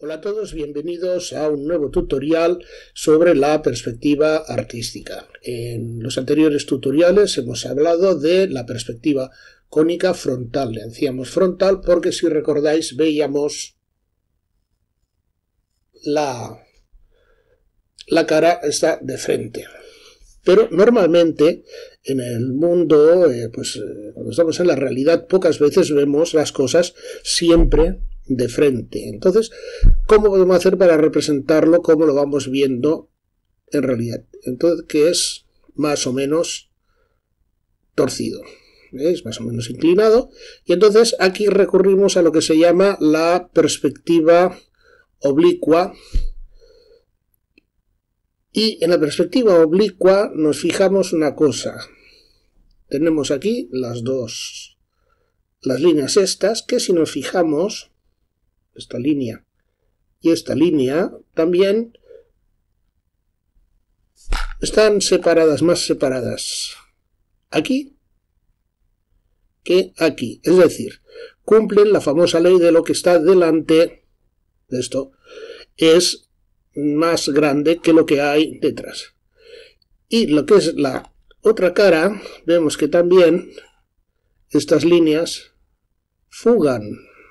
Hola a todos, bienvenidos a un nuevo tutorial sobre la perspectiva artística. En los anteriores tutoriales hemos hablado de la perspectiva cónica frontal. Le decíamos frontal porque, si recordáis, veíamos la cara está de frente. Pero normalmente en el mundo, cuando estamos en la realidad, pocas veces vemos las cosas siempre de frente. Entonces, ¿cómo podemos hacer para representarlo como lo vamos viendo en realidad? Entonces, que es más o menos torcido, ¿veis? Más o menos inclinado. Y entonces aquí recurrimos a lo que se llama la perspectiva oblicua. Y en la perspectiva oblicua nos fijamos una cosa. Tenemos aquí las líneas estas, que si nos fijamos, esta línea y esta línea también están separadas, más separadas aquí que aquí. Es decir, cumplen la famosa ley de lo que está delante de esto es más grande que lo que hay detrás. Y lo que es la otra cara, vemos que también estas líneas fugan.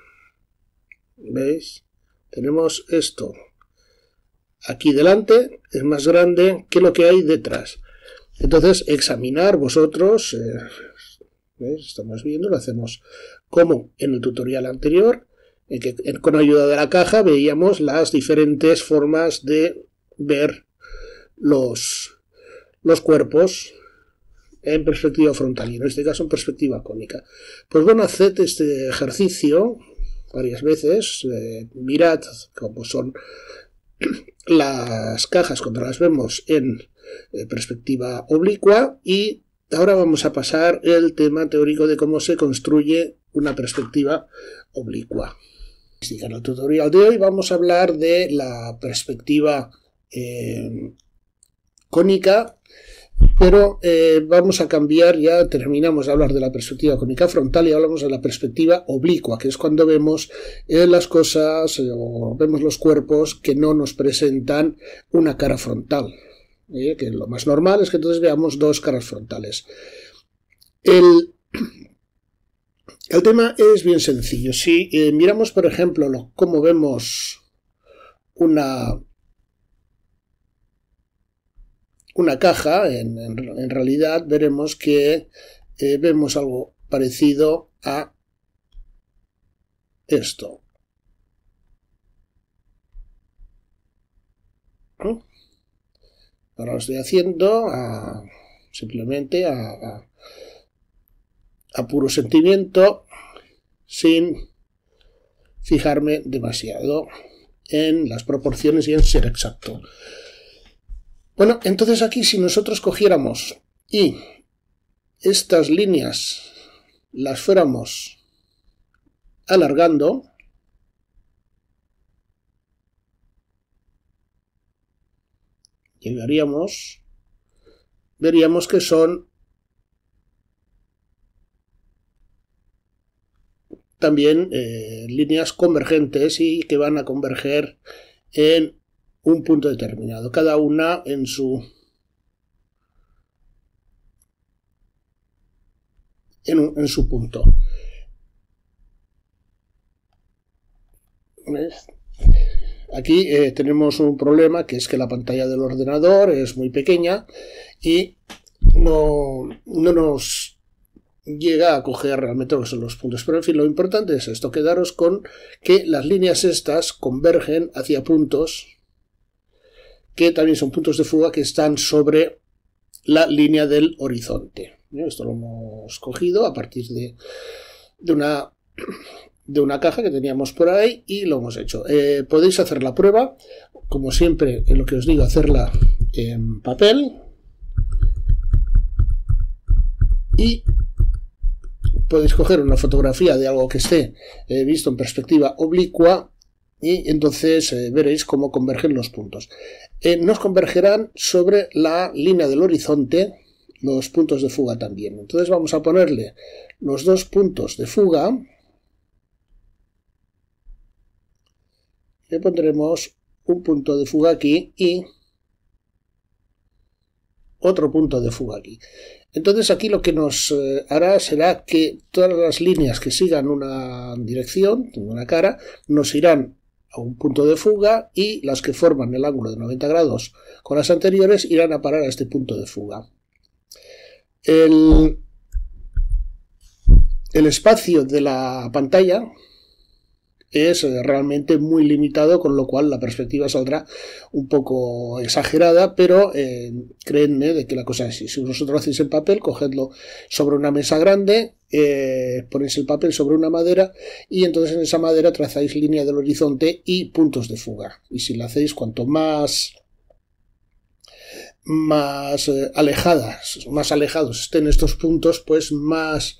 ¿Veis? Tenemos esto aquí delante, es más grande que lo que hay detrás. Entonces, examinar vosotros, ¿veis? Estamos viendo, lo hacemos como en el tutorial anterior, en que con ayuda de la caja veíamos las diferentes formas de ver los cuerpos en perspectiva frontal, y en este caso en perspectiva cónica. Pues bueno, haced este ejercicio varias veces, mirad cómo son las cajas cuando las vemos en perspectiva oblicua, y ahora vamos a pasar el tema teórico de cómo se construye una perspectiva oblicua. En el tutorial de hoy vamos a hablar de la perspectiva cónica, pero vamos a cambiar, ya terminamos de hablar de la perspectiva cónica frontal y hablamos de la perspectiva oblicua, que es cuando vemos las cosas o vemos los cuerpos que no nos presentan una cara frontal. Que lo más normal es que entonces veamos dos caras frontales. El tema es bien sencillo. Si miramos, por ejemplo, cómo vemos una caja, en realidad veremos que vemos algo parecido a esto. Ahora lo estoy haciendo simplemente a puro sentimiento, sin fijarme demasiado en las proporciones y en ser exacto. Bueno, entonces aquí, si nosotros cogiéramos y estas líneas las fuéramos alargando, veríamos que son también líneas convergentes y que van a converger en un punto determinado, cada una en su punto. ¿Ves? Aquí tenemos un problema, que es que la pantalla del ordenador es muy pequeña y no nos llega a coger realmente lo que son los puntos. Pero en fin, lo importante es esto, quedaros con que las líneas estas convergen hacia puntos que también son puntos de fuga que están sobre la línea del horizonte. Esto lo hemos cogido a partir de una caja que teníamos por ahí y lo hemos hecho. Podéis hacer la prueba, como siempre, en lo que os digo, hacerla en papel, y podéis coger una fotografía de algo que esté visto en perspectiva oblicua y entonces veréis cómo convergen los puntos. Nos convergerán sobre la línea del horizonte los puntos de fuga también. Entonces vamos a ponerle los dos puntos de fuga le pondremos un punto de fuga aquí y otro punto de fuga aquí. Entonces aquí lo que nos hará será que todas las líneas que sigan una dirección, una cara, nos irán a un punto de fuga y las que forman el ángulo de 90 grados con las anteriores irán a parar a este punto de fuga. El espacio de la pantalla es realmente muy limitado, con lo cual la perspectiva saldrá un poco exagerada, pero créanme de que la cosa es así. Si vosotros hacéis el papel, cogedlo sobre una mesa grande, ponéis el papel sobre una madera y entonces en esa madera trazáis línea del horizonte y puntos de fuga. Y si lo hacéis, cuanto más alejados estén estos puntos, pues más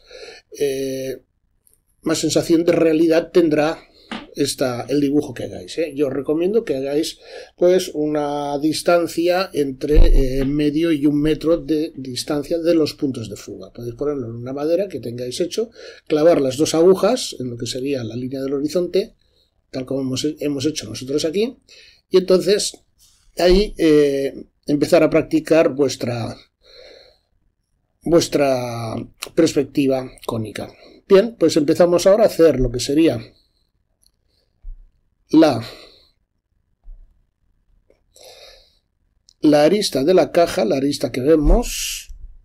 sensación de realidad tendrá el dibujo que hagáis. Yo os recomiendo que hagáis pues una distancia entre medio y 1 metro de distancia de los puntos de fuga. Podéis ponerlo en una madera que tengáis hecho, clavar las 2 agujas en lo que sería la línea del horizonte, tal como hemos hecho nosotros aquí, y entonces ahí empezar a practicar vuestra perspectiva cónica. Bien, pues empezamos ahora a hacer lo que sería la arista de la caja, la arista que vemos.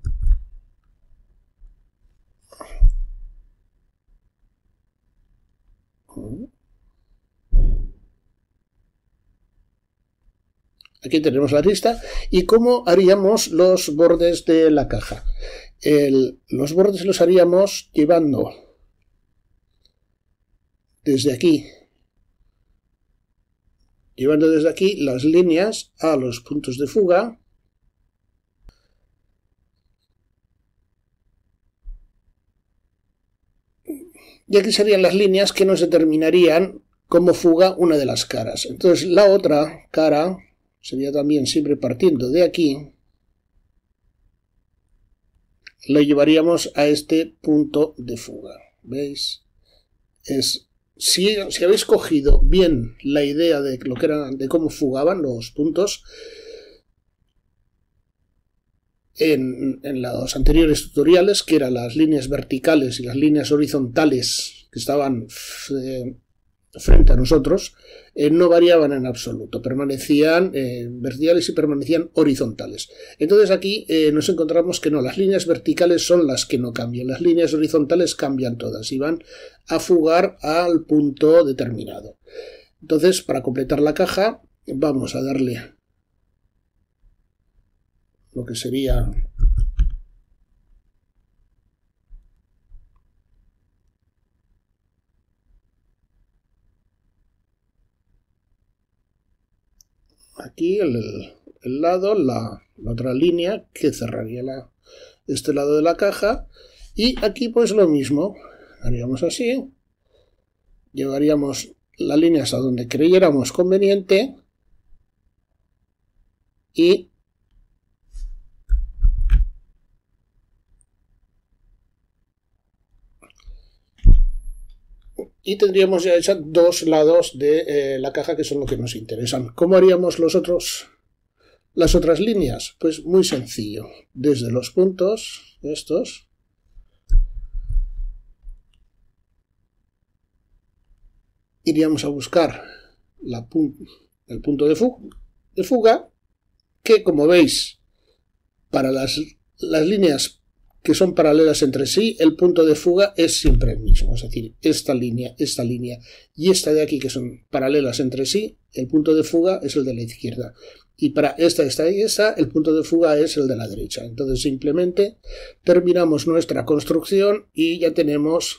Aquí tenemos la arista. ¿Y cómo haríamos los bordes de la caja? Los bordes los haríamos llevando desde aquí las líneas a los puntos de fuga. Y aquí serían las líneas que nos determinarían como fuga una de las caras. Entonces la otra cara sería también siempre partiendo de aquí. Lo llevaríamos a este punto de fuga. ¿Veis? Si habéis cogido bien la idea de lo que eran, de cómo fugaban los puntos en los anteriores tutoriales, que eran las líneas verticales y las líneas horizontales que estaban frente a nosotros, no variaban en absoluto, permanecían verticales y permanecían horizontales. Entonces aquí nos encontramos que no, las líneas verticales son las que no cambian, las líneas horizontales cambian todas y van a fugar al punto determinado. Entonces, para completar la caja, vamos a darle lo que sería aquí el lado, la otra línea que cerraría este lado de la caja, y aquí pues lo mismo, haríamos así, llevaríamos la línea hasta donde creyéramos conveniente y tendríamos ya hechas 2 lados de la caja, que son lo que nos interesan. ¿Cómo haríamos las otras líneas? Pues muy sencillo. Desde los puntos estos iríamos a buscar el punto de fuga, que como veis, para las líneas que son paralelas entre sí, el punto de fuga es siempre el mismo. Es decir, esta línea y esta de aquí, que son paralelas entre sí, el punto de fuga es el de la izquierda. Y para esta y esta, el punto de fuga es el de la derecha. Entonces simplemente terminamos nuestra construcción y ya tenemos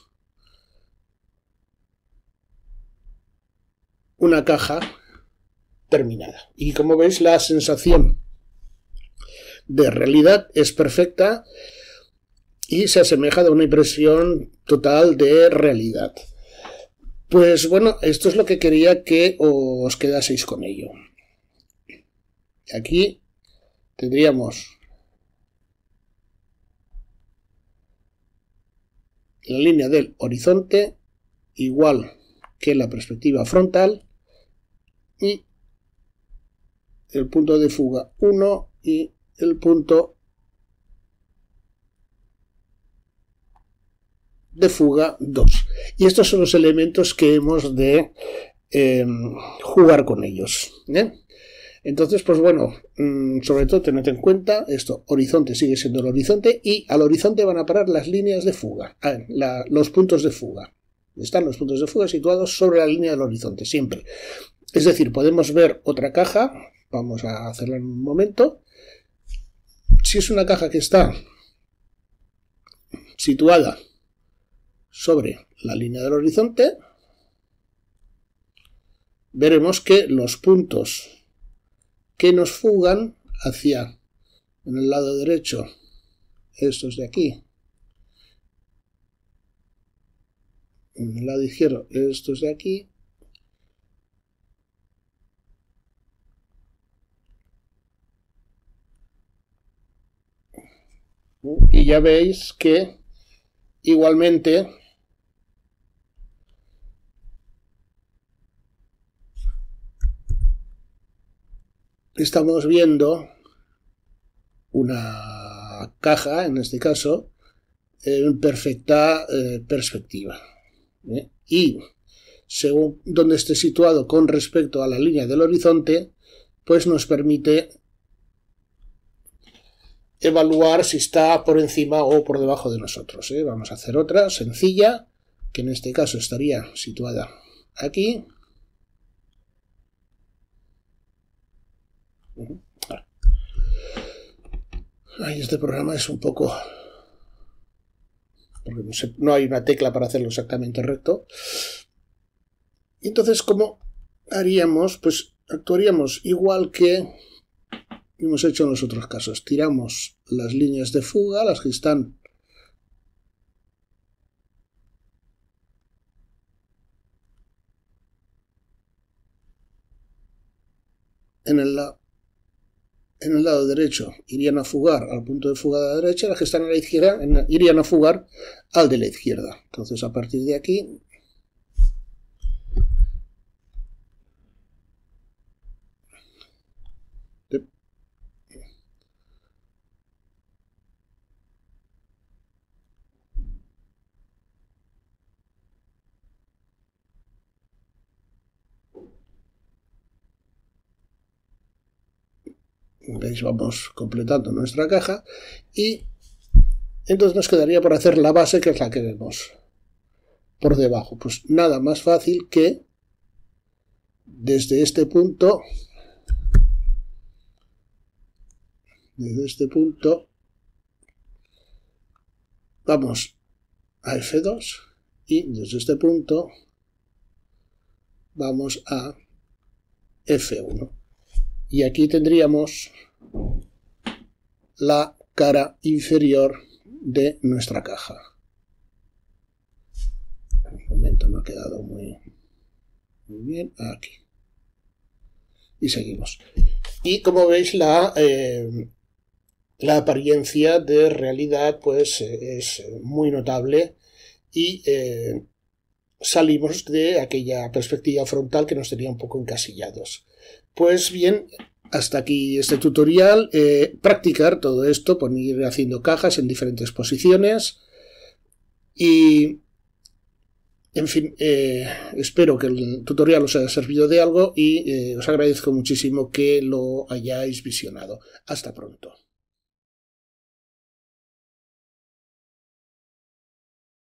una caja terminada. Y como veis, la sensación de realidad es perfecta y se asemeja a una impresión total de realidad. Pues bueno, esto es lo que quería que os quedaseis con ello. Aquí tendríamos la línea del horizonte, igual que la perspectiva frontal, y el punto de fuga 1 y el punto de fuga 2. Y estos son los elementos que hemos de jugar con ellos. Entonces, pues bueno, sobre todo tened en cuenta esto, horizonte sigue siendo el horizonte y al horizonte van a parar las líneas de fuga, los puntos de fuga. Están los puntos de fuga situados sobre la línea del horizonte, siempre. Es decir, podemos ver otra caja, vamos a hacerlo en un momento. Si es una caja que está situada sobre la línea del horizonte, veremos que los puntos que nos fugan hacia en el lado derecho, estos de aquí, en el lado izquierdo, estos de aquí, y ya veis que igualmente estamos viendo una caja, en este caso, en perfecta perspectiva. Y según donde esté situado con respecto a la línea del horizonte, pues nos permite evaluar si está por encima o por debajo de nosotros. Vamos a hacer otra sencilla, que en este caso estaría situada aquí. Este programa es un poco... porque no hay una tecla para hacerlo exactamente recto. Y entonces, ¿cómo haríamos? Pues actuaríamos igual que hemos hecho en los otros casos. Tiramos las líneas de fuga, las que están en el lado derecho irían a fugar al punto de fuga de la derecha, las que están a la izquierda irían a fugar al de la izquierda. Entonces, a partir de aquí, veis, vamos completando nuestra caja y entonces nos quedaría por hacer la base, que es la que vemos por debajo. Pues nada más fácil que desde este punto vamos a F2 y desde este punto vamos a F1. Y aquí tendríamos la cara inferior de nuestra caja. En un momento no ha quedado muy bien. Aquí. Y seguimos. Y como veis, la apariencia de realidad pues es muy notable y salimos de aquella perspectiva frontal que nos tenía un poco encasillados. Pues bien, hasta aquí este tutorial. Practicar todo esto, ir haciendo cajas en diferentes posiciones y, en fin, espero que el tutorial os haya servido de algo y os agradezco muchísimo que lo hayáis visionado. Hasta pronto.